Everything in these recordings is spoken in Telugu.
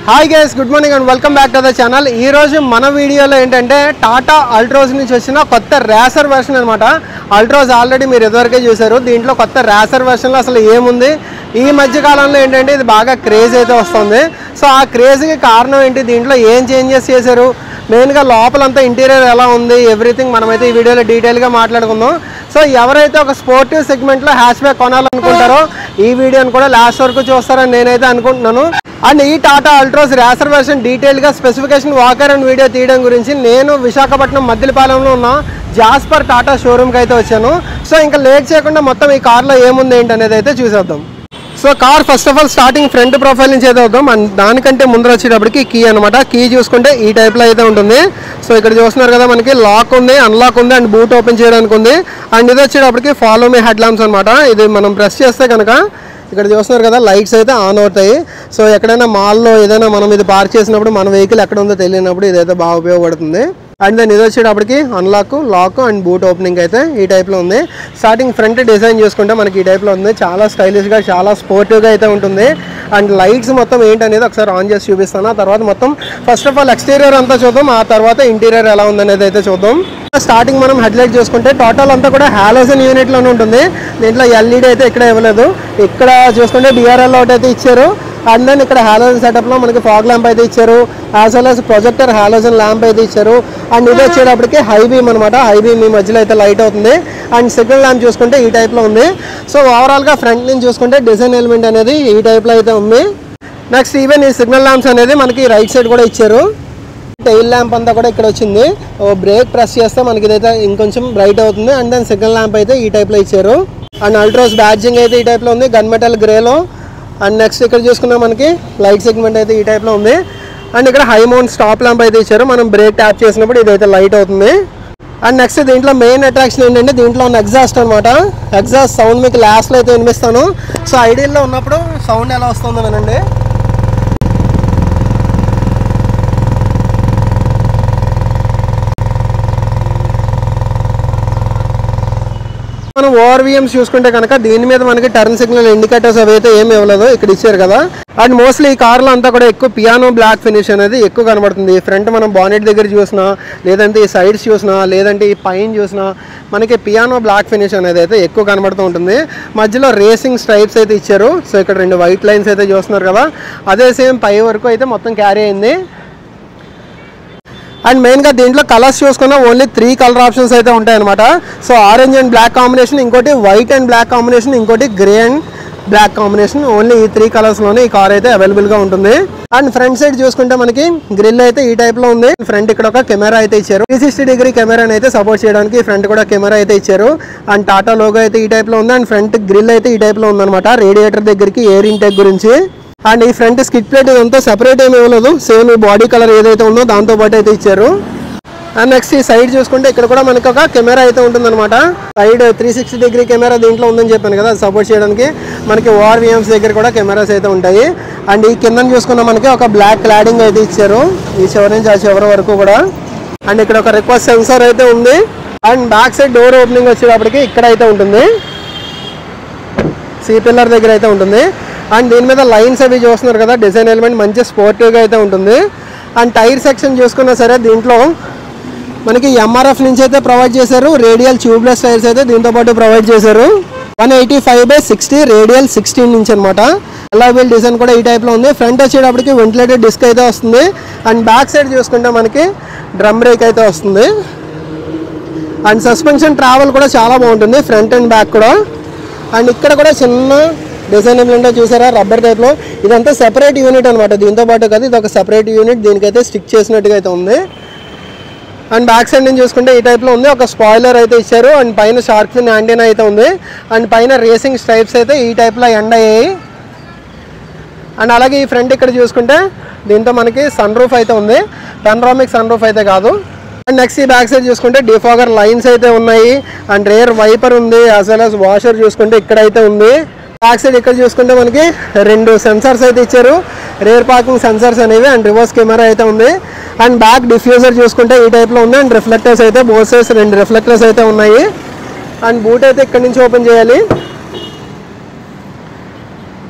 Hi guys, good morning and welcome back to the channel. ఈ రోజు మన వీడియోలో ఏంటంటే టాటా అల్ట్రోస్ నుంచి వచ్చిన కొత్త రేసర్ వెర్షన్ అనమాట. అల్ట్రోస్ ఆల్రెడీ మీరు ఇదివరకే చూసారు. దీంట్లో కొత్త రేసర్ వెర్షన్లో అసలు ఏముంది, ఈ మధ్య కాలంలో ఏంటంటే ఇది బాగా క్రేజ్ అయితే వస్తుంది. సో ఆ క్రేజ్కి కారణం ఏంటి, దీంట్లో ఏం చేంజెస్ చేశారు, మెయిన్గా లోపలంతా ఇంటీరియర్ ఎలా ఉంది, ఎవ్రీథింగ్ మనమైతే ఈ వీడియోలో డీటెయిల్గా మాట్లాడుకుందాం. సో ఎవరైతే ఒక స్పోర్టివ్ సెగ్మెంట్లో హ్యాష్ బ్యాక్ కొనాలనుకుంటారో ఈ వీడియోని కూడా లాస్ట్ వరకు చూస్తారని నేనైతే అనుకుంటున్నాను. అండ్ ఈ టాటా అల్ట్రోస్ రేసర్ వెర్షన్ డీటెయిల్గా స్పెసిఫికేషన్ వాకర్ అండ్ వీడియో తీయడం గురించి నేను విశాఖపట్నం మద్దిలపాలెంలో ఉన్న జాస్పర్ టాటా షోరూమ్కి అయితే వచ్చాను. సో ఇంకా లేట్ చేయకుండా మొత్తం ఈ కార్లో ఏముంది ఏంటి అనేది అయితే చూసేద్దాం. So car first of all starting front profile నుంచి అయితే వద్దాం. అండ్ దానికంటే ముందర వచ్చేటప్పటికి కీ అనమాట. కీ చూసుకుంటే ఈ టైప్లో అయితే ఉంటుంది. సో ఇక్కడ చూస్తున్నారు కదా, మనకి లాక్ ఉంది, అన్లాక్ ఉంది, అండ్ బూట్ ఓపెన్ చేయడానికి ఉంది. అండ్ ఇది వచ్చేటప్పటికి ఫాలో మీ హెడ్ ల్యాంప్స్ అనమాట. ఇది మనం ప్రెస్ చేస్తే కనుక ఇక్కడ చూస్తున్నారు కదా, లైట్స్ అయితే ఆన్ అవుతాయి. సో ఎక్కడైనా మాల్లో ఏదైనా మనం ఇది పార్క్ చేసినప్పుడు మన వెహికల్ ఎక్కడ ఉందో తెలియనప్పుడు ఇదైతే బాగా ఉపయోగపడుతుంది. అండ్ దెన్ ఇది వచ్చేటప్పటికి unlock, lock and boot opening అయితే ఈ టైప్లో ఉంది. స్టార్టింగ్ ఫ్రంట్ డిజైన్ చూసుకుంటే మనకి ఈ టైప్లో ఉంది. చాలా స్టైలిష్గా, చాలా స్పోర్టివ్గా అయితే ఉంటుంది. అండ్ లైట్స్ మొత్తం ఏంటనేది ఒకసారి ఆన్ చేసి చూపిస్తాను. ఆ తర్వాత మొత్తం ఫస్ట్ ఆఫ్ ఆల్ ఎక్స్టీరియర్ అంతా చూద్దాం, ఆ తర్వాత ఇంటీరియర్ ఎలా ఉందనేది అయితే చూద్దాం. స్టార్టింగ్ మనం హెడ్లైట్ చూసుకుంటే టోటల్ అంతా కూడా హాలోజన్ యూనిట్లోనే ఉంటుంది. దీంట్లో ఎల్ఈడి అయితే ఇక్కడ ఇవ్వలేదు. ఇక్కడ చూసుకుంటే డిఆర్ఎల్ అవుట్ అయితే ఇచ్చారు. అండ్ దెన్ ఇక్కడ హాలోజన్ సెటప్లో మనకి ఫాగ్ ల్యాంప్ అయితే ఇచ్చారు, as well as projector halogen lamp అయితే ఇచ్చారు. అండ్ ఇది వచ్చేటప్పటికి హై బీమ్ అనమాట. హై బీమ్ ఈ మధ్యలో అయితే లైట్ అవుతుంది. అండ్ సిగ్నల్ ల్యాంప్ చూసుకుంటే ఈ టైప్లో ఉంది. సో ఓవరాల్గా ఫ్రంట్ నుంచి చూసుకుంటే డిజైన్ ఎలిమెంట్ అనేది ఈ టైప్లో అయితే ఉంది. నెక్స్ట్ ఈవెన్ ఈ సిగ్నల్ ల్యాంప్స్ అనేది మనకి రైట్ సైడ్ కూడా ఇచ్చారు. టెయిల్ ల్యాంప్ అంతా కూడా ఇక్కడ వచ్చింది. బ్రేక్ ప్రెస్ చేస్తే మనకి ఇదైతే ఇంకొంచెం బ్రైట్ అవుతుంది. అండ్ దెన్ సిగ్నల్ ల్యాంప్ అయితే ఈ టైప్లో ఇచ్చారు. అండ్ అల్ట్రోస్ బ్యాడ్జింగ్ అయితే ఈ టైప్లో ఉంది, గన్ మెటల్ గ్రేలో. అండ్ నెక్స్ట్ ఇక్కడ చూసుకున్నా మనకి లైట్ సెగ్మెంట్ అయితే ఈ టైప్లో ఉంది. అండ్ ఇక్కడ హై మౌంట్ స్టాప్ ల్యాంప్ అయితే ఇచ్చారు. మనం బ్రేక్ ట్యాప్ చేసినప్పుడు ఇదైతే లైట్ అవుతుంది. అండ్ నెక్స్ట్ దీంట్లో మెయిన్ అట్రాక్షన్ ఏంటంటే దీంట్లో ఉన్న ఎగ్జాస్ట్ అనమాట. ఎగ్జాస్ట్ సౌండ్ మీకు లాస్ట్లో అయితే వినిపిస్తాను. సో ఐడియల్లో ఉన్నప్పుడు సౌండ్ ఎలా వస్తుందో వినండి. మనం ఓఆర్వీఎంస్ చూసుకుంటే కనుక దీని మీద మనకి టర్న్ సిగ్నల్ ఇండికేటర్స్ అవి అయితే ఏమి ఇవ్వలేదు, ఇక్కడ ఇచ్చారు కదా. అండ్ మోస్ట్లీ ఈ కార్లో అంతా కూడా ఎక్కువ పియానో బ్లాక్ ఫినిష్ అనేది ఎక్కువ కనబడుతుంది. ఈ ఫ్రంట్ మనం బానెట్ దగ్గర చూసినా, లేదంటే ఈ సైడ్స్ చూసినా, లేదంటే ఈ పైన చూసినా మనకి పియానో బ్లాక్ ఫినిష్ అనేది అయితే ఎక్కువ కనబడుతూ ఉంటుంది. మధ్యలో రేసింగ్ స్ట్రైప్స్ అయితే ఇచ్చారు. సో ఇక్కడ 2 వైట్ లైన్స్ అయితే చూస్తున్నారు కదా, అదే సేమ్ పై వరకు అయితే మొత్తం క్యారీ అయింది. అండ్ మెయిన్గా దీంట్లో కలర్స్ చూసుకున్నా ఓన్లీ 3 కలర్ ఆప్షన్స్ అయితే ఉంటాయన్నమాట. So orange and black combination, ఇంకోటి వైట్ అండ్ బ్లాక్ కాంబినేషన్, ఇంకోటి grey and black combination. Only ఈ 3 కలర్స్లోనే ఈ కార్ అయితే అవైలబుల్గా ఉంటుంది. అండ్ ఫ్రంట్ సైడ్ చూసుకుంటే మనకి గ్రిల్ అయితే ఈ టైప్లో ఉంది. ఫ్రంట్ ఇక్కడ ఒక కెమెరా అయితే ఇచ్చారు. 360 డిగ్రీ కెమెరాని అయితే సపోర్ట్ చేయడానికి ఫ్రంట్ కూడా కెమెరా అయితే ఇచ్చారు. అండ్ టాటా లోగో అయితే ఈ టైప్లో ఉంది. అండ్ ఫ్రంట్ గ్రిల్ అయితే ఈ టైప్లో ఉందన్నమాట, రేడియేటర్ దగ్గరికి ఎయిర్ ఇంటెక్ గురించి. అండ్ ఈ ఫ్రంట్ స్కిట్ ప్లేట్ ఇదంతా సెపరేట్ ఏమి ఇవ్వలేదు, సేమ్ ఈ బాడీ కలర్ ఏదైతే ఉందో దాంతో పాటు అయితే ఇచ్చారు. అండ్ నెక్స్ట్ ఈ సైడ్ చూసుకుంటే ఇక్కడ కూడా మనకి ఒక కెమెరా అయితే ఉంటుందన్నమాట. సైడ్ 360 డిగ్రీ కెమెరా దీంట్లో ఉందని చెప్పాను కదా, అది సపోర్ట్ చేయడానికి మనకి ఓఆర్వీఎంస్ దగ్గర కూడా కెమెరాస్ అయితే ఉంటాయి. అండ్ ఈ కింద చూసుకున్న మనకి ఒక బ్లాక్ క్లాడింగ్ అయితే ఇచ్చారు, ఈ చివరి నుంచి ఆ చివరి వరకు కూడా. అండ్ ఇక్కడ ఒక రిక్వెస్ట్ సెన్సార్ అయితే ఉంది. And back side door opening వచ్చేటప్పటికి ఇక్కడ అయితే ఉంటుంది, సీ పిల్లర్ దగ్గర అయితే ఉంటుంది. అండ్ దీని మీద లైన్స్ అవి చూస్తున్నారు కదా, డిజైన్ ఎలిమెంట్ మంచి స్పోర్టివ్గా అయితే ఉంటుంది. అండ్ టైర్ సెక్షన్ చూసుకున్నా సరే దీంట్లో మనకి ఎంఆర్ఎఫ్ నుంచి అయితే ప్రొవైడ్ చేశారు. రేడియల్ ట్యూబ్లెస్ టైర్స్ అయితే దీంతో పాటు ప్రొవైడ్ చేశారు. 185/60 రేడియల్ 16 ఇంచ్ అనమాట. అలాబిల్ డిజైన్ కూడా ఈ టైప్లో ఉంది. ఫ్రంట్ వచ్చేటప్పటికి వెంటిలేటెడ్ డిస్క్ అయితే వస్తుంది. అండ్ బ్యాక్ సైడ్ చూసుకుంటే మనకి డ్రమ్ బ్రేక్ అయితే వస్తుంది. అండ్ సస్పెన్షన్ ట్రావెల్ కూడా చాలా బాగుంటుంది, ఫ్రంట్ అండ్ బ్యాక్ కూడా. అండ్ ఇక్కడ కూడా చిన్న డిజైన్ ఏమిటంటే చూసారా, రబ్బర్ టైప్లో. ఇదంతా సెపరేట్ యూనిట్ అనమాట, దీంతో పాటు కదా ఇది ఒక సెపరేట్ యూనిట్, దీనికైతే స్టిక్ చేసినట్టుగా అయితే ఉంది. అండ్ బ్యాక్ సైడ్ నుంచి చూసుకుంటే ఈ టైప్లో ఉంది. ఒక స్పాయిలర్ అయితే ఇచ్చారు. అండ్ పైన షార్క్ ఫిన్ యాంటీనా అయితే ఉంది. అండ్ పైన రేసింగ్ స్ట్రైప్స్ అయితే ఈ టైప్లో ఎండ్ అయ్యాయి. అండ్ అలాగే ఈ ఫ్రంట్ ఇక్కడ చూసుకుంటే దీంతో మనకి సన్ రూఫ్ అయితే ఉంది, పెనరామిక్ సన్ రూఫ్ అయితే కాదు. అండ్ నెక్స్ట్ ఈ బ్యాక్ సైడ్ చూసుకుంటే డిఫాగర్ లైన్స్ అయితే ఉన్నాయి. అండ్ రేర్ వైపర్ ఉంది, యాజ్ వెల్ యాజ్ వాషర్ చూసుకుంటే ఇక్కడ అయితే ఉంది. బ్యాక్ సైడ్ ఇక్కడ చూసుకుంటే మనకి 2 సెన్సార్స్ అయితే ఇచ్చారు, రేర్ పార్కింగ్ సెన్సార్స్ అనేవి. అండ్ రివర్స్ కెమెరా అయితే ఉంది. అండ్ బ్యాక్ డిఫ్యూజర్ చూసుకుంటే ఈ టైప్లో ఉంది. అండ్ రిఫ్లెక్టర్స్ అయితే బోత్ సైడ్స్ 2 రిఫ్లెక్టర్స్ అయితే ఉన్నాయి. అండ్ బూట్ అయితే ఇక్కడ నుంచి ఓపెన్ చేయాలి.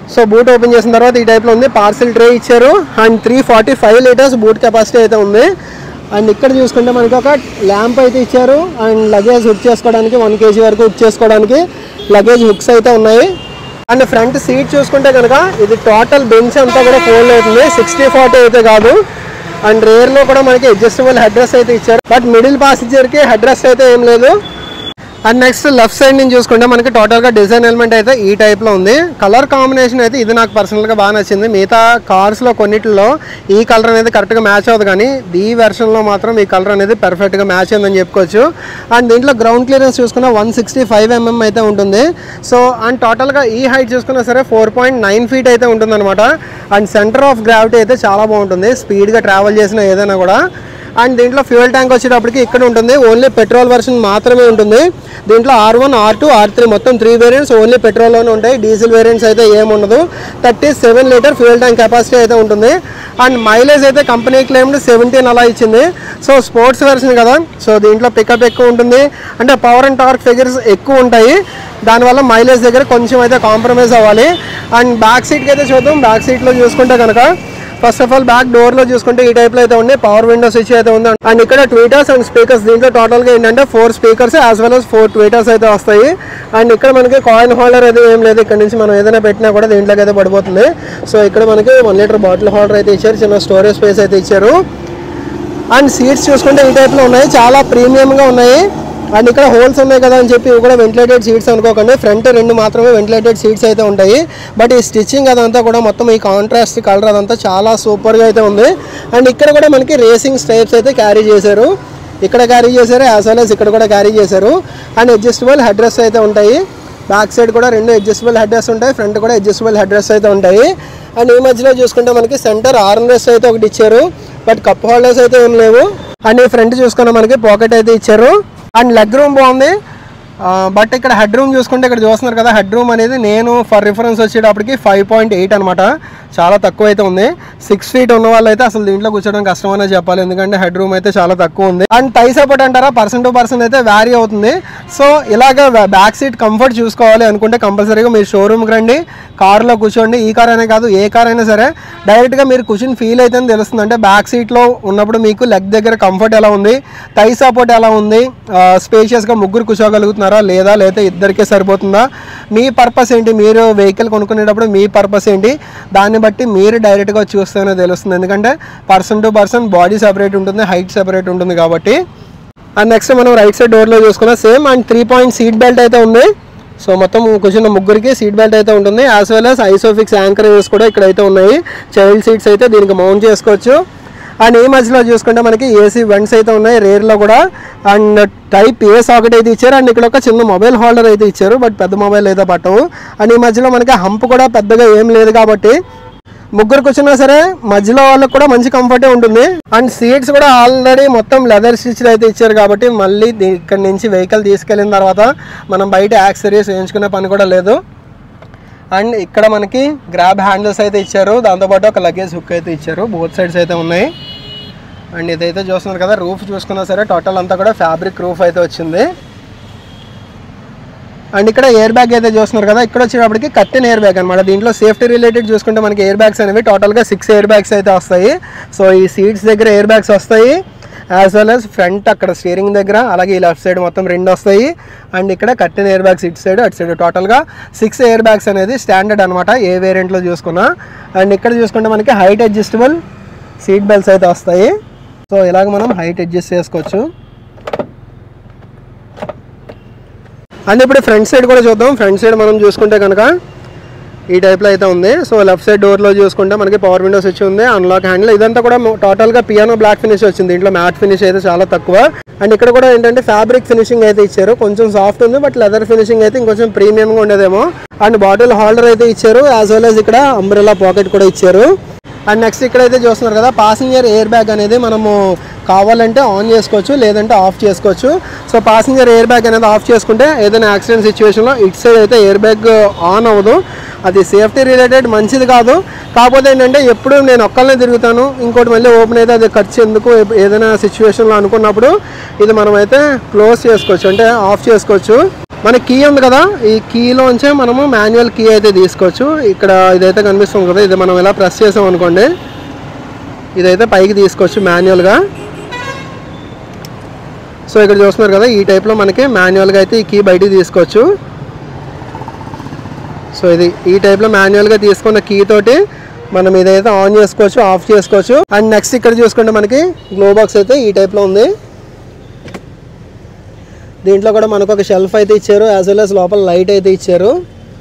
సో బూట్ ఓపెన్ చేసిన తర్వాత ఈ టైప్లో ఉంది. పార్సిల్ ట్రే ఇచ్చారు అండ్ 345 లీటర్స్ బూట్ కెపాసిటీ అయితే ఉంది. అండ్ ఇక్కడ చూసుకుంటే మనకి ఒక ల్యాంప్ అయితే ఇచ్చారు అండ్ లగేజ్ హుక్ చేసుకోవడానికి 1 kg వరకు హుక్ చేసుకోవడానికి లగేజ్ హుక్స్ అయితే ఉన్నాయి. అండ్ ఫ్రంట్ సీట్ చూసుకుంటే కనుక ఇది టోటల్ బెంచ్ అంతా కూడా ఫోల్డ్ అవుతుంది, 60/40 అయితే కాదు. అండ్ రేర్లో కూడా మనకి అడ్జస్టబుల్ హెడ్ రెస్ట్ అయితే ఇచ్చారు, బట్ మిడిల్ ప్యాసింజర్కి హెడ్ రెస్ట్ అయితే ఏం లేదు. అండ్ నెక్స్ట్ లెఫ్ట్ సైడ్ నుంచి చూసుకుంటే మనకి టోటల్గా డిజైన్ ఎలిమెంట్ అయితే ఈ టైప్లో ఉంది. కలర్ కాంబినేషన్ అయితే ఇది నాకు పర్సనల్గా బాగా నచ్చింది. మిగతా కార్స్లో కొన్నిటిలో ఈ కలర్ అనేది కరెక్ట్గా మ్యాచ్ అవ్వదు, కానీ ఈ వెర్షన్లో మాత్రం ఈ కలర్ అనేది పర్ఫెక్ట్గా మ్యాచ్ అయిందని చెప్పుకోవచ్చు. అండ్ దీంట్లో గ్రౌండ్ క్లియరెన్స్ చూసుకున్న 165 mm అయితే ఉంటుంది. సో అండ్ టోటల్గా ఈ హైట్ చూసుకున్నా సరే 4.9 feet అయితే ఉంటుందన్నమాట. అండ్ సెంటర్ ఆఫ్ గ్రావిటీ అయితే చాలా బాగుంటుంది, స్పీడ్గా ట్రావెల్ చేసిన ఏదైనా కూడా. అండ్ దీంట్లో ఫ్యూయల్ ట్యాంక్ వచ్చేటప్పటికి ఇక్కడ ఉంటుంది, ఓన్లీ పెట్రోల్ వర్షన్ మాత్రమే ఉంటుంది. దీంట్లో R1, R2, R3 మొత్తం 3 వేరియంట్స్ ఓన్లీ పెట్రోల్లోనే ఉంటాయి, డీజిల్ వేరియంట్స్ అయితే ఏముండదు. 37 లీటర్ ఫ్యూయల్ ట్యాంక్ కెపాసిటీ అయితే ఉంటుంది. అండ్ మైలేజ్ అయితే కంపెనీ క్లెయిమ్డ్ 17 అలా ఇచ్చింది. సో స్పోర్ట్స్ వెర్షన్ కదా, సో దీంట్లో పికప్ ఎక్కువ ఉంటుంది, అంటే పవర్ అండ్ టార్క్ ఫిగర్స్ ఎక్కువ ఉంటాయి. దానివల్ల మైలేజ్ దగ్గర కొంచెం అయితే కాంప్రమైజ్ అవ్వాలి. అండ్ బ్యాక్ సీట్కి అయితే చూద్దాం. బ్యాక్ సీట్లో చూసుకుంటే కనుక ఫస్ట్ ఆఫ్ ఆల్ బ్యాక్ డోర్లో చూసుకుంటే ఈ టైప్లో అయితే ఉంది, పవర్ విండో స్విచ్ అయితే ఉంది. అండ్ ఇక్కడ ట్వీటర్స్ అండ్ స్పీకర్స్, దీంట్లో టోటల్గా ఏంటంటే 4 speakers as well as 4 tweeters అయితే వస్తాయి. అండ్ ఇక్కడ మనకి కాయిన్ హోల్డర్ అయితే ఏం లేదు, ఇక్కడ నుంచి మనం ఏదైనా పెట్టినా కూడా దీంట్లోకి అయితే పడిపోతుంది. సో ఇక్కడ మనకి 1 లీటర్ బాటిల్ హోల్డర్ అయితే ఇచ్చారు, చిన్న స్టోరేజ్ స్పేస్ అయితే ఇచ్చారు. అండ్ సీట్స్ చూసుకుంటే ఈ టైప్లో ఉన్నాయి, చాలా ప్రీమియంగా ఉన్నాయి. అండ్ ఇక్కడ హోల్స్ ఉన్నాయి కదా అని చెప్పి ఇవి కూడా వెంటిలేటెడ్ సీట్స్ అనుకోకండి, ఫ్రంట్ 2 మాత్రమే వెంటిలేటెడ్ సీట్స్ అయితే ఉంటాయి. బట్ ఈ స్టిచ్చింగ్ అదంతా కూడా మొత్తం ఈ కాంట్రాస్ట్ కలర్ అదంతా చాలా సూపర్గా అయితే ఉంది. అండ్ ఇక్కడ కూడా మనకి రేసింగ్ స్ట్రైప్స్ అయితే క్యారీ చేశారు, ఇక్కడ క్యారీ చేశారు యాజ్ వెల్ as ఇక్కడ కూడా క్యారీ చేశారు. అండ్ అడ్జస్టబుల్ హెడ్ రెస్ట్ అయితే ఉంటాయి, బ్యాక్ సైడ్ కూడా 2 అడ్జస్టబుల్ హెడ్ రెస్ట్ ఉంటాయి, ఫ్రంట్ కూడా అడ్జస్టబుల్ హెడ్ రెస్ట్ అయితే ఉంటాయి. అండ్ ఈ మధ్యలో చూసుకుంటే మనకి సెంటర్ ఆర్మ్ రెస్ట్ అయితే ఒకటి ఇచ్చారు, బట్ కప్ హోల్డర్స్ అయితే ఏం లేవు. అండ్ ఈ ఫ్రంట్ చూసుకున్న మనకి పాకెట్ అయితే ఇచ్చారు. అండ్ లెగ్ రూమ్ బాగుంది, బట్ ఇక్కడ హెడ్ రూమ్ చూసుకుంటే ఇక్కడ చూస్తున్నారు కదా, హెడ్ రూమ్ అనేది నేను ఫర్ రిఫరెన్స్ వచ్చేటప్పటికి 5.8 అనమాట, చాలా తక్కువ అయితే ఉంది. 6 feet ఉన్న వాళ్ళు అయితే అసలు దీంట్లో కూర్చోవడం కష్టం అనే చెప్పాలి, ఎందుకంటే హెడ్ రూమ్ అయితే చాలా తక్కువ ఉంది. అండ్ టై సపోర్ట్ అంటారా, పర్సన్ టు పర్సన్ అయితే వ్యారీ అవుతుంది. సో ఇలాగ బ్యాక్ సీట్ కంఫర్ట్ చూసుకోవాలి అనుకుంటే కంపల్సరీగా మీరు షోరూమ్కి రండి, కార్లో కూర్చోండి. ఈ కార్ అనే కాదు, ఏ కార్ అయినా సరే డైరెక్ట్గా మీరు కూర్చొని ఫీల్ అయితే తెలుస్తుంది. అంటే బ్యాక్ సీట్లో ఉన్నప్పుడు మీకు లెగ్ దగ్గర కంఫర్ట్ ఎలా ఉంది, టై సపోర్ట్ ఎలా ఉంది, స్పేషియస్గా ముగ్గురు కూర్చోగలుగుతున్నారా లేదా, లేకపోతే ఇద్దరికే సరిపోతుందా, మీ పర్పస్ ఏంటి, మీరు వెహికల్ కొనుక్కునేటప్పుడు మీ పర్పస్ ఏంటి, దాన్ని బట్టి మీరు డైరెక్ట్గా చూస్తేనే తెలుస్తుంది. ఎందుకంటే person to person body separate ఉంటుంది, హైట్ సెపరేట్ ఉంటుంది కాబట్టి. అండ్ నెక్స్ట్ మనం రైట్ సైడ్ డోర్లో చూసుకున్నా same. And 3 point seat belt అయితే ఉంది. సో మొత్తం కూర్చున్న ముగ్గురికి సీట్ బెల్ట్ అయితే ఉంటుంది, as well as ISOFIX anchorages కూడా ఇక్కడైతే ఉన్నాయి. చైల్డ్ సీట్స్ అయితే దీనికి మౌంట్ చేసుకోవచ్చు. అండ్ ఈ మధ్యలో చూసుకుంటే మనకి ఏసీ వెంట్స్ అయితే ఉన్నాయి రేర్లో కూడా. అండ్ టైప్ ఏ సాకెట్ అయితే ఇచ్చారు. అండ్ ఇక్కడ ఒక చిన్న మొబైల్ హోల్డర్ అయితే ఇచ్చారు, బట్ పెద్ద మొబైల్ అయితే పట్టవు. అండ్ ఈ మధ్యలో మనకి హంప్ కూడా పెద్దగా ఏం లేదు కాబట్టి ముగ్గురు కూర్చున్నా సరే మధ్యలో వాళ్ళకి కూడా మంచి కంఫర్టే ఉంటుంది. అండ్ సీట్స్ కూడా ఆల్రెడీ మొత్తం లెదర్ స్టిచ్డ్ అయితే ఇచ్చారు కాబట్టి మళ్ళీ ఇక్కడ నుంచి వెహికల్ తీసుకెళ్ళిన తర్వాత మనం బయట యాక్సెసరీస్ వేయించుకునే పని కూడా లేదు. అండ్ ఇక్కడ మనకి గ్రాబ్ హ్యాండిల్స్ అయితే ఇచ్చారు, దాంతోపాటు ఒక లగేజ్ హుక్ అయితే ఇచ్చారు, బోత్ సైడ్స్ అయితే ఉన్నాయి. అండ్ ఇదైతే చూస్తున్నారు కదా, రూఫ్ చూసుకున్నా సరే టోటల్ అంతా కూడా ఫ్యాబ్రిక్ రూఫ్ అయితే వచ్చింది. అండ్ ఇక్కడ ఎయిర్ బ్యాగ్ అయితే చూస్తున్నారు కదా, ఇక్కడ వచ్చేటప్పటికి కర్టెన్ ఎయిర్ బ్యాగ్ అనమాట. దీంట్లో సేఫ్టీ రిలేటెడ్ చూసుకుంటే మనకి ఎయిర్ బ్యాగ్స్ అనేవి టోటల్గా 6 ఎయిర్ బ్యాగ్స్ అయితే వస్తాయి. సో ఈ సీట్స్ దగ్గర ఎయిర్ బ్యాగ్స్ వస్తాయి, యాజ్ వెల్ as ఫ్రంట్ అక్కడ స్టీరింగ్ దగ్గర, అలాగే ఈ లెఫ్ట్ సైడ్ మొత్తం 2 వస్తాయి. అండ్ ఇక్కడ కర్టెన్ ఎయిర్ బ్యాగ్స్ ఇటు సైడ్ అటు సైడ్ టోటల్గా 6 ఎయిర్ బ్యాగ్స్ అనేది స్టాండర్డ్ అనమాట ఏ వేరియంట్లో చూసుకున్నా. అండ్ ఇక్కడ చూసుకుంటే మనకి హైట్ అడ్జస్టబుల్ సీట్ బెల్ట్స్ అయితే వస్తాయి. సో ఇలాగ మనం హైట్ అడ్జస్ట్ చేసుకోవచ్చు. అండ్ ఇప్పుడు ఫ్రంట్ సైడ్ కూడా చూద్దాం. ఫ్రంట్ సైడ్ మనం చూసుకుంటే కనుక ఈ టైప్లో అయితే ఉంది. సో లెఫ్ట్ సైడ్ డోర్లో చూసుకుంటే మనకి పవర్ విండోస్ వచ్చి ఉంది, అన్లాక్ హ్యాండిల్, ఇదంతా కూడా టోటల్గా పియానో బ్లాక్ ఫినిష్ వచ్చింది, దీంట్లో మ్యాట్ ఫినిష్ అయితే చాలా తక్కువ. అండ్ ఇక్కడ కూడా ఏంటంటే ఫ్యాబ్రిక్ ఫినిషింగ్ అయితే ఇచ్చారు, కొంచెం సాఫ్ట్ ఉంది, బట్ లెదర్ ఫినిషింగ్ అయితే ఇంకొంచెం ప్రీమియంగా ఉండేదేమో. అండ్ బాటిల్ హోల్డర్ అయితే ఇచ్చారు, యాజ్ వెల్ as ఇక్కడ అంబ్రెల్లా పాకెట్ కూడా ఇచ్చారు. అండ్ నెక్స్ట్ ఇక్కడైతే చూస్తున్నారు కదా, పాసింజర్ ఎయిర్ బ్యాగ్ అనేది మనము కావాలంటే ఆన్ చేసుకోవచ్చు, లేదంటే ఆఫ్ చేసుకోవచ్చు. సో పాసింజర్ ఎయిర్ బ్యాగ్ అనేది ఆఫ్ చేసుకుంటే ఏదైనా యాక్సిడెంట్ సిచ్యువేషన్లో ఇటు సైడ్ అయితే ఎయిర్ బ్యాగ్ ఆన్ అవ్వదు, అది సేఫ్టీ రిలేటెడ్ మంచిది కాదు. కాకపోతే ఏంటంటే ఎప్పుడు నేను ఒక్కళ్ళనే తిరుగుతాను, ఇంకోటి మళ్ళీ ఓపెన్ అయితే అది ఖర్చు ఎందుకు, ఏదైనా సిచ్యువేషన్లో అనుకున్నప్పుడు ఇది మనమైతే క్లోజ్ చేసుకోవచ్చు, అంటే ఆఫ్ చేసుకోవచ్చు. మన కీ ఉంది కదా, ఈ కీలోంచే మనము మాన్యువల్ కీ అయితే తీసుకోవచ్చు. ఇక్కడ ఇదైతే కనిపిస్తుంది కదా, ఇది మనం ఇలా ప్రెస్ చేసాం అనుకోండి, ఇదైతే పైకి తీసుకోవచ్చు మాన్యువల్గా. సో ఇక్కడ చూస్తున్నారు కదా, ఈ టైప్లో మనకి మాన్యువల్గా అయితే ఈ కీ బయటికి తీసుకోవచ్చు. సో ఇది ఈ టైప్లో మాన్యువల్గా తీసుకున్న కీ తోటి మనం ఇదైతే ఆన్ చేసుకోవచ్చు, ఆఫ్ చేసుకోవచ్చు. అండ్ నెక్స్ట్ ఇక్కడ చూసుకుంటే మనకి గ్లో బాక్స్ అయితే ఈ టైప్లో ఉంది. దీంట్లో కూడా మనకు ఒక షెల్ఫ్ అయితే ఇచ్చారు, యాజ్ వెల్ యాజ్ లోపల లైట్ అయితే ఇచ్చారు.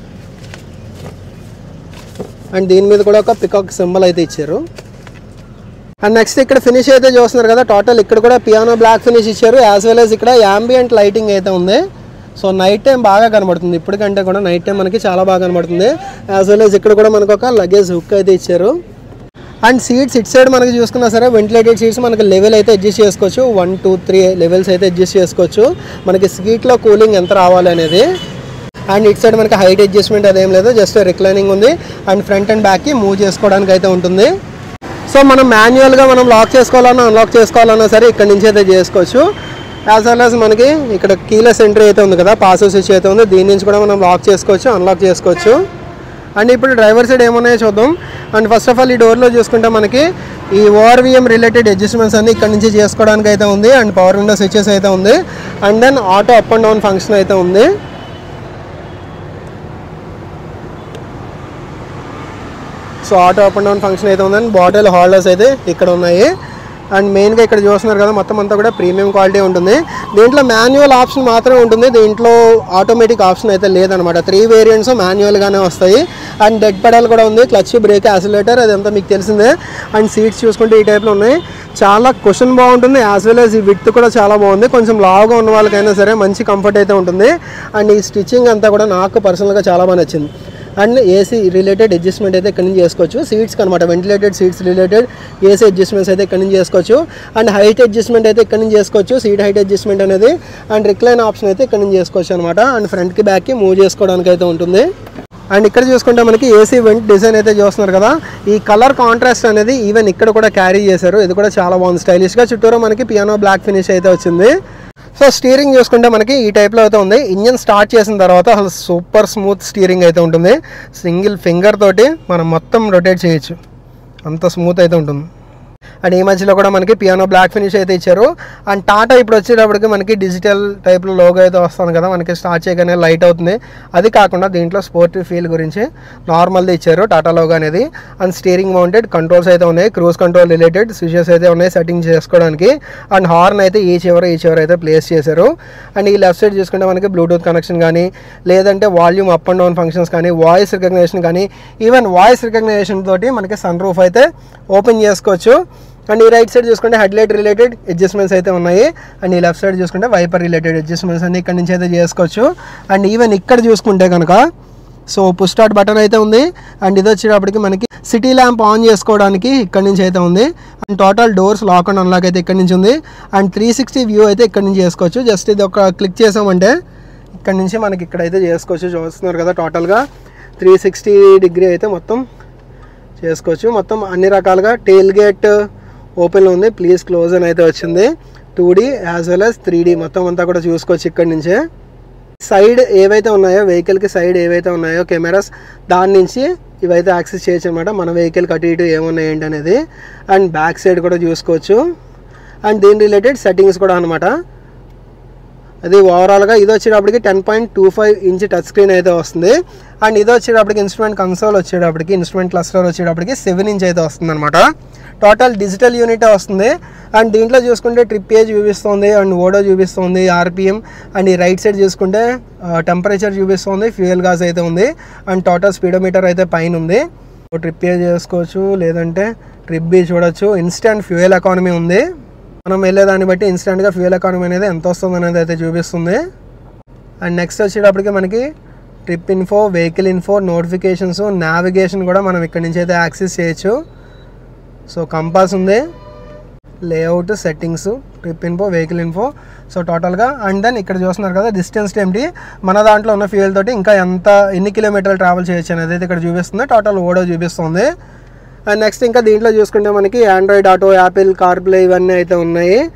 అండ్ దీని మీద కూడా ఒక పికాక్ సింబల్ అయితే ఇచ్చారు. అండ్ నెక్స్ట్ ఇక్కడ ఫినిష్ అయితే చూస్తున్నారు కదా, టోటల్ ఇక్కడ కూడా పియానో బ్లాక్ ఫినిష్ ఇచ్చారు, యాజ్ వెల్ యాజ్ ఇక్కడ యాంబియంట్ లైటింగ్ అయితే ఉంది. సో నైట్ టైం బాగా కనబడుతుంది, ఇప్పటికంటే కూడా నైట్ టైం మనకి చాలా బాగా కనబడుతుంది. యాజ్ వెల్ యాజ్ ఇక్కడ కూడా మనకు ఒక లగేజ్ హుక్ అయితే ఇచ్చారు. అండ్ సీట్స్ ఇట్ సైడ్ మనకి చూసుకున్నా సరే వెంటిలేటెడ్ సీట్స్ మనకి లెవెల్ అయితే అడ్జస్ట్ చేసుకోవచ్చు, 1 2 3 లెవెల్స్ అయితే అడ్జస్ట్ చేసుకోవచ్చు, మనకి సీట్లో కూలింగ్ ఎంత రావాలి అనేది. అండ్ ఇట్ సైడ్ మనకి హైట్ అడ్జస్ట్మెంట్ అదేం లేదు, జస్ట్ రిక్లైనింగ్ ఉంది. అండ్ ఫ్రంట్ అండ్ బ్యాక్కి మూవ్ చేసుకోవడానికి అయితే ఉంటుంది. సో మనం మాన్యువల్గా మనం లాక్ చేసుకోవాలన్నా అన్లాక్ చేసుకోవాలన్నా సరే ఇక్కడ నుంచి అయితే చేసుకోవచ్చు. యాజ్ వెల్ యాజ్ మనకి ఇక్కడ కీలెస్ ఎంట్రీ అయితే ఉంది కదా, పాస్ స్విచ్ అయితే ఉంది, దీని నుంచి కూడా మనం లాక్ చేసుకోవచ్చు, అన్లాక్ చేసుకోవచ్చు. అండ్ ఇప్పుడు డ్రైవర్ సైడ్ ఏమున్నాయో చూద్దాం. అండ్ ఫస్ట్ ఆఫ్ ఆల్ ఈ డోర్లో చూసుకుంటే మనకి ఈ ఓఆర్విఎం రిలేటెడ్ అడ్జస్ట్మెంట్స్ అన్ని ఇక్కడ నుంచి చేసుకోవడానికి అయితే ఉంది. అండ్ పవర్ విండో స్విచెస్ అయితే ఉంది. And then auto up and down function అయితే ఉంది. So auto up and down function అయితే ఉందని బాటిల్ హోల్డర్స్ అయితే ఇక్కడ ఉన్నాయి. అండ్ మెయిన్గా ఇక్కడ చూస్తున్నారు కదా, మొత్తం అంతా కూడా ప్రీమియం క్వాలిటీ ఉంటుంది. దీంట్లో మాన్యువల్ ఆప్షన్ మాత్రమే ఉంటుంది, దీంట్లో ఆటోమేటిక్ ఆప్షన్ అయితే లేదనమాట. 3 వేరియంట్స్ మాన్యువల్గానే వస్తాయి. అండ్ డెడ్ పెడల్ కూడా ఉంది, క్లచ్, బ్రేక్, యాక్సిలరేటర్, అదంతా మీకు తెలిసిందే. అండ్ సీట్స్ చూసుకుంటే ఈ టైప్లో ఉన్నాయి, చాలా కుషన్ బాగుంటుంది, యాజ్ వెల్ యాజ్ ఈ విడ్త్ కూడా చాలా బాగుంది. కొంచెం లావుగా ఉన్న వాళ్ళకైనా సరే మంచి కంఫర్ట్ అయితే ఉంటుంది. అండ్ ఈ స్టిచ్చింగ్ అంతా కూడా నాకు పర్సనల్గా చాలా బాగా నచ్చింది. అండ్ ఏసీ రిలేటెడ్ అడ్జస్ట్మెంట్ అయితే ఇక్కడ నుంచి చేసుకోవచ్చు. సీట్స్ అనమాట, ventilated seats related AC adjustments అయితే ఇక్కడ నుంచి చేసుకోవచ్చు. అండ్ హైట్ అడ్జస్ట్మెంట్ అయితే ఇక్కడ నుంచి చేసుకోవచ్చు, సీట్ హైట్ అడ్జస్ట్మెంట్ అనేది. అండ్ రిక్లైన్ ఆప్షన్ అయితే ఇక్కడ నుంచి చేసుకోవచ్చు అనమాట. అండ్ ఫ్రంట్కి బ్యాక్కి మూవ్ చేసుకోవడానికి అయితే ఉంటుంది. అండ్ ఇక్కడ చూసుకుంటే మనకి ఏసీ వెంట్ డిజైన్ అయితే చూస్తున్నారు కదా, ఈ కలర్ కాంట్రాస్ట్ అనేది ఈవెన్ ఇక్కడ కూడా క్యారీ చేశారు, ఇది కూడా చాలా బాగుంది స్టైలిష్గా. చుట్టూరు మనకి పియానో బ్లాక్ ఫినిష్ అయితే వచ్చింది. సో స్టీరింగ్ చూసుకుంటే మనకి ఈ టైప్లో అయితే ఉంది. ఇంజన్ స్టార్ట్ చేసిన తర్వాత అసలు సూపర్ స్మూత్ స్టీరింగ్ అయితే ఉంటుంది, సింగిల్ ఫింగర్ తోటి మనం మొత్తం రొటేట్ చేయొచ్చు, అంత స్మూత్ అయితే ఉంటుంది. అండ్ ఈ మధ్యలో కూడా మనకి పియానో బ్లాక్ ఫినిష్ అయితే ఇచ్చారు. అండ్ టాటా ఇప్పుడు వచ్చేటప్పటికి మనకి డిజిటల్ టైప్లో లోగో అయితే వస్తుంది కదా, మనకి స్టార్ట్ చేయగానే లైట్ అవుతుంది. అది కాకుండా దీంట్లో స్పోర్టివ్ ఫీల్ గురించి నార్మల్ది ఇచ్చారు టాటా లోగో అనేది. అండ్ స్టీరింగ్ మౌంటెడ్ కంట్రోల్స్ అయితే ఉన్నాయి, క్రూజ్ కంట్రోల్ రిలేటెడ్ స్విచెస్ అయితే ఉన్నాయి సెట్టింగ్ చేసుకోవడానికి. అండ్ హార్న్ అయితే ఈ చివర అయితే ప్లేస్ చేశారు. అండ్ ఈ లెఫ్ట్ సైడ్ చూసుకుంటే మనకి బ్లూటూత్ కనెక్షన్ కానీ, లేదంటే volume up and down functions కానీ, వాయిస్ రికగ్నిషన్ కానీ, ఈవెన్ వాయిస్ రికగ్నిషన్ తోటి మనకి సన్ రూఫ్ అయితే ఓపెన్ చేసుకోవచ్చు. అండ్ ఈ రైట్ సైడ్ చూసుకుంటే హెడ్లైట్ రిలేటెడ్ అడ్జస్ట్మెంట్స్ అయితే ఉన్నాయి. అండ్ ఈ లెఫ్ట్ సైడ్ చూసుకుంటే వైపర్ రిలేటెడ్ అడ్జస్ట్మెంట్స్ అన్ని ఇక్కడ నుంచి అయితే చేసుకోవచ్చు. అండ్ ఈవెన్ ఇక్కడ చూసుకుంటే కనుక సో పుష్ స్టార్ట్ బటన్ అయితే ఉంది. అండ్ ఇది వచ్చేటప్పటికి మనకి సిటీ ల్యాంప్ ఆన్ చేసుకోవడానికి ఇక్కడ నుంచి అయితే ఉంది. And total doors lock and unlock అయితే ఇక్కడ నుంచి ఉంది. అండ్ 360 వ్యూ అయితే ఇక్కడ నుంచి చేసుకోవచ్చు. జస్ట్ ఇది ఒక క్లిక్ చేసామంటే ఇక్కడ నుంచి మనకి ఇక్కడైతే చేసుకోవచ్చు. చూస్తున్నారు కదా, టోటల్గా 360 డిగ్రీ అయితే మొత్తం చేసుకోవచ్చు. మొత్తం అన్ని రకాలుగా టెయిల్ గేట్ ఓపెన్లో ఉంది, ప్లీజ్ క్లోజ్ అని అయితే వచ్చింది. 2D as well as 3D మొత్తం అంతా కూడా చూసుకోవచ్చు ఇక్కడ నుంచే. సైడ్ ఏవైతే ఉన్నాయో వెహికల్కి సైడ్ ఏవైతే ఉన్నాయో కెమెరాస్, దాని నుంచి ఇవైతే యాక్సెస్ చేయొచ్చు అనమాట, మన వెహికల్కి అటు ఇటు ఏమున్నాయి ఏంటి అనేది. అండ్ బ్యాక్ సైడ్ కూడా చూసుకోవచ్చు. అండ్ దీని రిలేటెడ్ సెట్టింగ్స్ కూడా అనమాట. అది ఓవరాల్గా ఇది వచ్చేటప్పటికి 10.25 ఇంచ్ టచ్ స్క్రీన్ అయితే వస్తుంది. అండ్ ఇది వచ్చేటప్పటికి ఇన్స్ట్రుమెంట్ కన్సోల్ వచ్చేటప్పటికి, ఇన్స్ట్రుమెంట్ క్లస్టర్ వచ్చేటప్పటికి 7 ఇంచ్ అయితే వస్తుంది అనమాట. టోటల్ డిజిటల్ యూనిట్ వస్తుంది. అండ్ దీంట్లో చూసుకుంటే ట్రిప్ ఏజ్ చూపిస్తుంది, అండ్ ఓడో చూపిస్తుంది, ఆర్పిఎం. అండ్ ఈ రైట్ సైడ్ చూసుకుంటే టెంపరేచర్ చూపిస్తుంది, ఫ్యూయల్ గాజ్ అయితే ఉంది. అండ్ టోటల్ స్పీడోమీటర్ అయితే పైన ఉంది. ట్రిప్ ఏజ్ చేసుకోవచ్చు, లేదంటే ట్రిప్ బి చూడొచ్చు. ఇన్స్టెంట్ ఫ్యూయల్ ఎకానమీ ఉంది, మనం వెళ్ళేదాన్ని బట్టి ఇన్స్టెంట్గా ఫ్యూయల్ ఎకానమీ అనేది ఎంత వస్తుంది అనేది అయితే చూపిస్తుంది. అండ్ నెక్స్ట్ వచ్చేటప్పటికి మనకి trip info, vehicle info, notifications, navigation కూడా మనం ఇక్కడ నుంచి అయితే యాక్సెస్ చేయొచ్చు. సో కంపాస్ ఉంది, layout, settings, trip info, vehicle info. So టోటల్గా అండ్ దెన్ ఇక్కడ చూస్తున్నారు కదా డిస్టెన్స్ ఏంటి, మన దాంట్లో ఉన్న ఫ్యూయల్ తోటి ఇంకా ఎన్ని కిలోమీటర్లు ట్రావెల్ చేయొచ్చు అనేది అయితే ఇక్కడ చూపిస్తుంది. టోటల్ ఓడో చూపిస్తుంది. అండ్ నెక్స్ట్ ఇంకా దీంట్లో చూసుకుంటే మనకి ఆండ్రాయిడ్ ఆటో, యాపిల్ కార్ప్లే ఇవన్నీ అయితే ఉన్నాయి.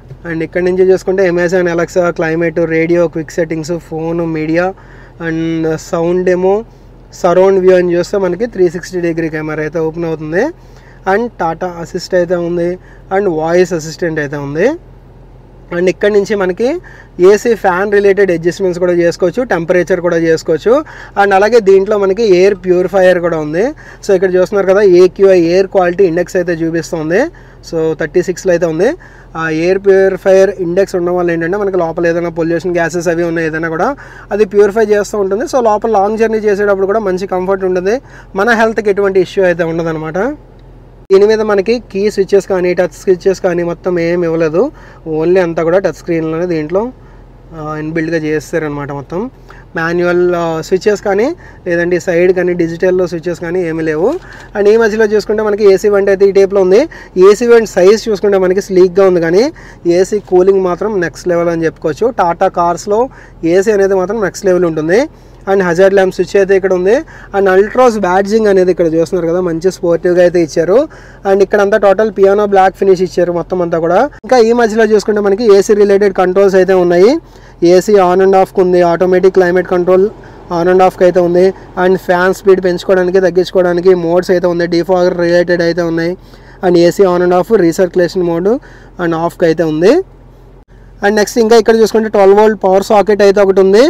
అండ్ ఇక్కడ నుంచి చూసుకుంటే Amazon Alexa, climate, radio, quick settings, phone, media and sound ఏమో సరౌండ్ వ్యూ అని చూస్తే మనకి 360 కెమెరా అయితే ఓపెన్ అవుతుంది. అండ్ టాటా అసిస్ట్ అయితే ఉంది అండ్ వాయిస్ అసిస్టెంట్ అయితే ఉంది. అండ్ ఇక్కడ నుంచి మనకి ఏసీ ఫ్యాన్ రిలేటెడ్ అడ్జస్ట్మెంట్స్ కూడా చేసుకోవచ్చు, టెంపరేచర్ కూడా చేసుకోవచ్చు. అండ్ అలాగే దీంట్లో మనకి ఎయిర్ ప్యూరిఫైయర్ కూడా ఉంది. సో ఇక్కడ చూస్తున్నారు కదా AQI ఎయిర్ క్వాలిటీ ఇండెక్స్ అయితే చూపిస్తుంది. సో 36లో అయితే ఉంది. ఆ ఎయిర్ ప్యూరిఫైయర్ ఇండెక్స్ ఉండడం వల్ల ఏంటంటే మనకి లోపల ఏదైనా పొల్యూషన్ గ్యాసెస్ అవి ఉన్నాయి ఏదైనా కూడా అది ప్యూరిఫై చేస్తూ ఉంటుంది. సో లోపల లాంగ్ జర్నీ చేసేటప్పుడు కూడా మంచి కంఫర్ట్ ఉంటుంది, మన హెల్త్కి ఎటువంటి ఇష్యూ అయితే ఉండదన్నమాట. దీని మీద మనకి కీ స్విచ్చెస్ కానీ టచ్ స్విచ్చెస్ కానీ మొత్తం ఏమి ఇవ్వలేదు, ఓన్లీ అంతా కూడా టచ్ స్క్రీన్లోనే దీంట్లో ఇన్బిల్డ్గా చేస్తారనమాట. మొత్తం మాన్యువల్ స్విచ్చెస్ కానీ లేదంటే సైడ్ కానీ డిజిటల్లో స్విచ్చెస్ కానీ ఏమీ లేవు. అండ్ ఈ మధ్యలో చూసుకుంటే మనకి ఏసీ వెంట్ అయితే ఈ టైప్లో ఉంది. ఏసీ వెంట్ సైజ్ చూసుకుంటే మనకి స్లీక్గా ఉంది, కానీ ఏసీ కూలింగ్ మాత్రం నెక్స్ట్ లెవెల్ అని చెప్పుకోవచ్చు. టాటా కార్స్లో ఏసీ అనేది మాత్రం నెక్స్ట్ లెవెల్ ఉంటుంది. అండ్ హజార్డ్ ల్యాంప్ స్విచ్ అయితే ఇక్కడ ఉంది. అండ్ అల్ట్రాస్ బ్యాడ్జింగ్ అనేది ఇక్కడ చూస్తున్నారు కదా, మంచి స్పోర్టివ్గా అయితే ఇచ్చారు. అండ్ ఇక్కడ అంతా టోటల్ పియానో బ్లాక్ ఫినిష్ ఇచ్చారు మొత్తం అంతా కూడా. ఇంకా ఈ మధ్యలో చూసుకుంటే మనకి ఏసీ రిలేటెడ్ కంట్రోల్స్ అయితే ఉన్నాయి. ఏసీ ఆన్ అండ్ ఆఫ్కి ఉంది, automatic climate control on and ఆఫ్కి అయితే ఉంది. అండ్ ఫ్యాన్ స్పీడ్ పెంచుకోవడానికి తగ్గించుకోవడానికి మోడ్స్ అయితే ఉంది, డిఫాగర్ రిలేటెడ్ అయితే ఉన్నాయి. And AC on and off, recirculation mode and ఆఫ్కి అయితే ఉంది. అండ్ నెక్స్ట్ ఇంకా ఇక్కడ చూసుకుంటే 12 వోల్ట్ పవర్ సాకెట్ అయితే ఒకటి ఉంది.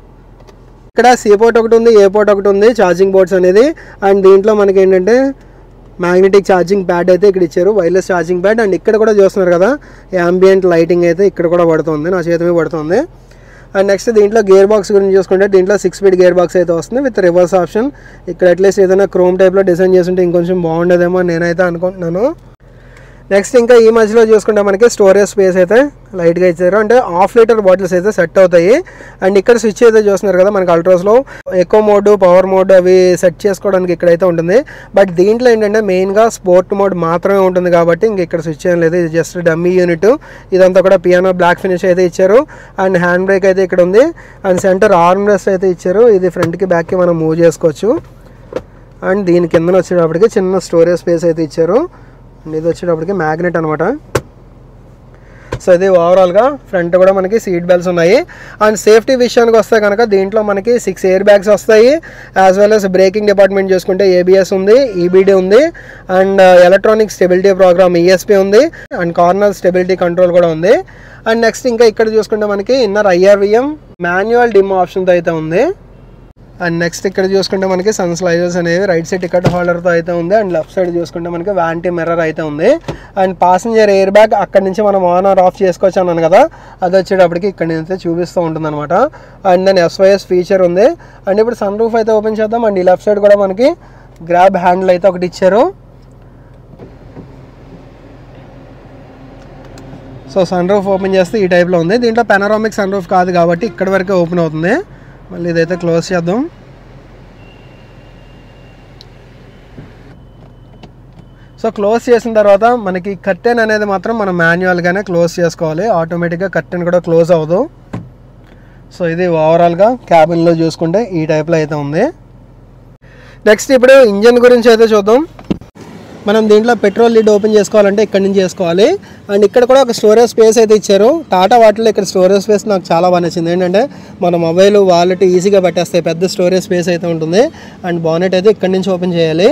ఇక్కడ సి పోర్ట్ ఒకటి ఉంది, ఏ పోర్ట్ ఒకటి ఉంది, ఛార్జింగ్ పోర్ట్స్ అనేది. అండ్ దీంట్లో మనకి ఏంటంటే మ్యాగ్నెటిక్ ఛార్జింగ్ ప్యాడ్ అయితే ఇక్కడ ఇచ్చారు, వైర్లెస్ ఛార్జింగ్ ప్యాడ్. అండ్ ఇక్కడ కూడా చూస్తున్నారు కదా యాంబియంట్ లైటింగ్ అయితే ఇక్కడ కూడా పడుతుంది, నా చేతి మీద పడుతుంది. అండ్ నెక్స్ట్ దీంట్లో గేర్ బాక్స్ గురించి చూసుకుంటే దీంట్లో 6 స్పీడ్ గేర్ బాక్స్ అయితే వస్తుంది విత్ రివర్స్ ఆప్షన్. ఇక్కడ అట్లీస్ట్ ఏదైనా క్రోమ్ టైప్లో డిజైన్ చేస్తుంటే ఇంకొంచెం బాగుండేదేమో నేనైతే అనుకుంటున్నాను. నెక్స్ట్ ఇంకా ఈ మధ్యలో చూసుకుంటే మనకి స్టోరేజ్ స్పేస్ అయితే లైట్గా ఇచ్చారు, అంటే 1/2 లీటర్ బాటిల్స్ అయితే సెట్ అవుతాయి. అండ్ ఇక్కడ స్విచ్ అయితే చూస్తున్నారు కదా మనకి అల్ట్రాస్లో ఎకో మోడ్, పవర్ మోడ్ అవి సెట్ చేసుకోవడానికి ఇక్కడైతే ఉంటుంది. బట్ దీంట్లో ఏంటంటే మెయిన్గా స్పోర్ట్ మోడ్ మాత్రమే ఉంటుంది కాబట్టి ఇంక ఇక్కడ స్విచ్ ఏం లేదు, ఇది జస్ట్ డమ్మీ యూనిట్. ఇదంతా కూడా పియానో బ్లాక్ ఫినిష్ అయితే ఇచ్చారు. అండ్ హ్యాండ్ బ్రేక్ అయితే ఇక్కడ ఉంది. అండ్ సెంటర్ ఆర్మ్ రెస్ట్ అయితే ఇచ్చారు, ఇది ఫ్రంట్కి బ్యాక్కి మనం మూవ్ చేసుకోవచ్చు. అండ్ దీని కింద వచ్చేటప్పటికి చిన్న స్టోరేజ్ స్పేస్ అయితే ఇచ్చారు. ఇది వచ్చేటప్పటికి మ్యాగ్నెట్ అనమాట. సో ఇది ఓవరాల్గా ఫ్రంట్ కూడా మనకి సీట్ బెల్ట్స్ ఉన్నాయి. అండ్ సేఫ్టీ విషయానికి వస్తే కనుక దీంట్లో మనకి 6 ఎయిర్ బ్యాగ్స్ వస్తాయి. As well as braking department చూసుకుంటే ABS ఉంది, EBD ఉంది. And electronic stability program ESP ఉంది. అండ్ కార్నర్ స్టెబిలిటీ కంట్రోల్ కూడా ఉంది. అండ్ నెక్స్ట్ ఇంకా ఇక్కడ చూసుకుంటే మనకి ఇన్నర్ IRVM మాన్యువల్ డిమ్ ఆప్షన్తో అయితే ఉంది. అండ్ నెక్స్ట్ ఇక్కడ చూసుకుంటే మనకి సన్ స్లైడర్స్ అనేవి రైట్ సైడ్ టికెట్ హోల్డర్తో అయితే ఉంది. అండ్ లెఫ్ట్ సైడ్ చూసుకుంటే మనకి వ్యాంటీ మిర్రర్ అయితే ఉంది. అండ్ ప్యాసింజర్ ఎయిర్ బ్యాగ్ అక్కడ నుంచి మనం ఆన్ ఆర్ ఆఫ్ చేసుకోవచ్చు అన్నాను కదా, అది వచ్చేటప్పటికి ఇక్కడ నుంచి చూపిస్తూ ఉంటుంది అనమాట. అండ్ దెన్ SOS ఫీచర్ ఉంది. అండ్ ఇప్పుడు సన్ రూఫ్ అయితే ఓపెన్ చేద్దాం. అండ్ ఈ లెఫ్ట్ సైడ్ కూడా మనకి గ్రాబ్ హ్యాండిల్ అయితే ఒకటి ఇచ్చారు. సో సన్ రూఫ్ ఓపెన్ చేస్తే ఈ టైప్లో ఉంది. దీంట్లో పెనరామిక్ సన్ రూఫ్ కాదు కాబట్టి ఇక్కడ వరకే ఓపెన్ అవుతుంది. మళ్ళీ ఇదైతే క్లోజ్ చేద్దాం. సో క్లోజ్ చేసిన తర్వాత మనకి కర్టెన్ అనేది మాత్రం మనం మాన్యువల్గానే క్లోజ్ చేసుకోవాలి, ఆటోమేటిక్గా కర్టెన్ కూడా క్లోజ్ అవ్వదు. సో ఇది ఓవరాల్గా క్యాబిన్లో చూసుకుంటే ఈ టైప్లో అయితే ఉంది. నెక్స్ట్ ఇప్పుడు ఇంజన్ గురించి అయితే చూద్దాం. మనం దీంట్లో పెట్రోల్ లిడ్ ఓపెన్ చేసుకోవాలంటే ఇక్కడ నుంచి చేసుకోవాలి. అండ్ ఇక్కడ కూడా ఒక స్టోరేజ్ స్పేస్ అయితే ఇచ్చారు. టాటా వాటిలో ఇక్కడ స్టోరేజ్ స్పేస్ నాకు చాలా బాగా నచ్చింది. ఏంటంటే మన మొబైల్ వాలెట్ ఈజీగా పెట్టేస్తాయి, పెద్ద స్టోరేజ్ స్పేస్ అయితే ఉంటుంది. అండ్ బానెట్ అయితే ఇక్కడ నుంచి ఓపెన్ చేయాలి.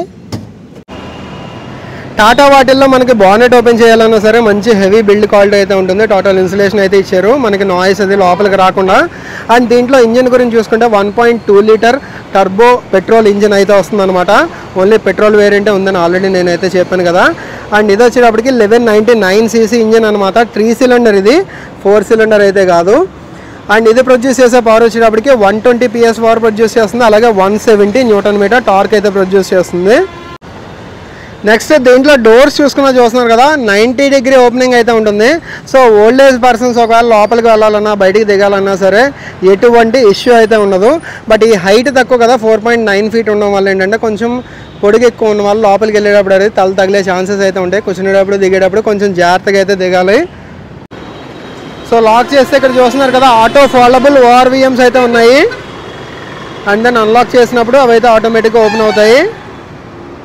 టాటా వాటిల్లో మనకి బానెట్ ఓపెన్ చేయాలన్నా సరే మంచి హెవీ బిల్డ్ క్వాలిటీ అయితే ఉంటుంది. టోటల్ ఇన్సులేషన్ అయితే ఇచ్చారు, మనకి నాయిస్ అది లోపలికి రాకుండా. అండ్ దీంట్లో ఇంజిన్ గురించి చూసుకుంటే 1.2 లీటర్ టర్బో పెట్రోల్ ఇంజిన్ అయితే వస్తుందన్నమాట. ఓన్లీ పెట్రోల్ వేరియంటే ఉందని ఆల్రెడీ నేనైతే చెప్పాను కదా. అండ్ ఇది వచ్చేటప్పటికి 1199cc ఇంజిన్ అనమాట. 3 సిలిండర్, ఇది 4 సిలిండర్ అయితే కాదు. అండ్ ఇది ప్రొడ్యూస్ చేసే పవర్ వచ్చేటప్పటికి 120 PS పవర్ ప్రొడ్యూస్ చేస్తుంది. అలాగే 170 Nm టార్క్ అయితే ప్రొడ్యూస్ చేస్తుంది. నెక్స్ట్ దీంట్లో డోర్స్ చూస్తున్నారు కదా, 90 డిగ్రీ ఓపెనింగ్ అయితే ఉంటుంది. సో ఓల్డ్ ఏజ్ పర్సన్స్ ఒకవేళ లోపలికి వెళ్ళాలన్నా బయటికి దిగాలన్నా సరే ఎటువంటి ఇష్యూ అయితే ఉండదు. బట్ ఈ హైట్ తక్కువ కదా, 4.9 feet ఉండడం వల్ల ఏంటంటే కొంచెం పొడుగు ఎక్కువ ఉన్న వాళ్ళు లోపలికి వెళ్ళేటప్పుడు అనేది తల తగిలే ఛాన్సెస్ అయితే ఉంటాయి. కూర్చునేటప్పుడు దిగేటప్పుడు కొంచెం జాగ్రత్తగా అయితే దిగాలి. సో లాక్ చేస్తే ఇక్కడ చూస్తున్నారు కదా ఆటో ఫోల్డబుల్ ORVMs అయితే ఉన్నాయి. అండ్ దెన్ అన్లాక్ చేసినప్పుడు అవి అయితే ఆటోమేటిక్గా ఓపెన్ అవుతాయి.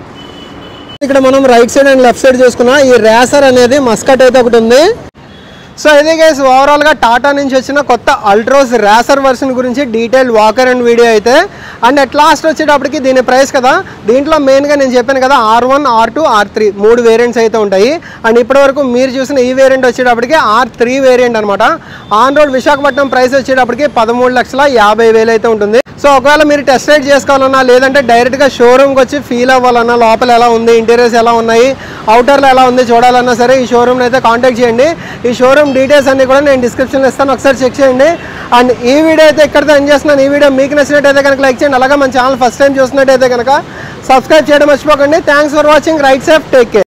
ఇక్కడ మనం right side and left side చూసుకున్నా ఈ రేసర్ అనేది మస్కట్ అయితే ఒకటి ఉంది. సో ఇదే గైస్ ఓవరాల్గా టాటా నుంచి వచ్చిన కొత్త అల్ట్రోస్ రేసర్ వర్షన్ గురించి డీటెయిల్ వాకర్ అండ్ వీడియో అయితే. అండ్ అట్ లాస్ట్ వచ్చేటప్పటికి దీని ప్రైస్ కదా, దీంట్లో మెయిన్గా నేను చెప్పాను కదా R1, R2, R3 3 వేరియంట్స్ అయితే ఉంటాయి. అండ్ ఇప్పటివరకు మీరు చూసిన ఈ వేరియంట్ వచ్చేటప్పటికి R3 వేరియంట్ అనమాట. ఆన్ రోడ్ విశాఖపట్నం ప్రైస్ వచ్చేటప్పటికి 13,50,000 అయితే ఉంటుంది. సో ఒకవేళ మీరు టెస్ట్ రైడ్ చేసుకోవాలన్నా లేదంటే డైరెక్ట్గా షోరూమ్కి వచ్చి ఫీల్ అవ్వాలన్నా, లోపల ఎలా ఉంది, ఇంటీరియర్స్ ఎలా ఉన్నాయి, అవుటర్లో ఎలా ఉంది చూడాలన్నా సరే ఈ షోరూమ్ని అయితే కాంటాక్ట్ చేయండి. ఈ షోరూమ్ డీటెయిల్స్ అన్ని కూడా నేను డిస్క్రిప్షన్లో ఇస్తాను, ఒకసారి చెక్ చేయండి. అండ్ ఈ వీడియో అయితే ఎక్కడితో ఎండ్ చేస్తున్నాను. ఈ వీడియో మీకు నచ్చినట్టయితే కనుక లైక్ చేయండి. అలాగే మన ఛానల్ ఫస్ట్ టైం చూసినట్టయితే కనుక సబ్స్క్రైబ్ చేయడం మర్చిపోకండి. Thanks for watching. Ride safe, take care.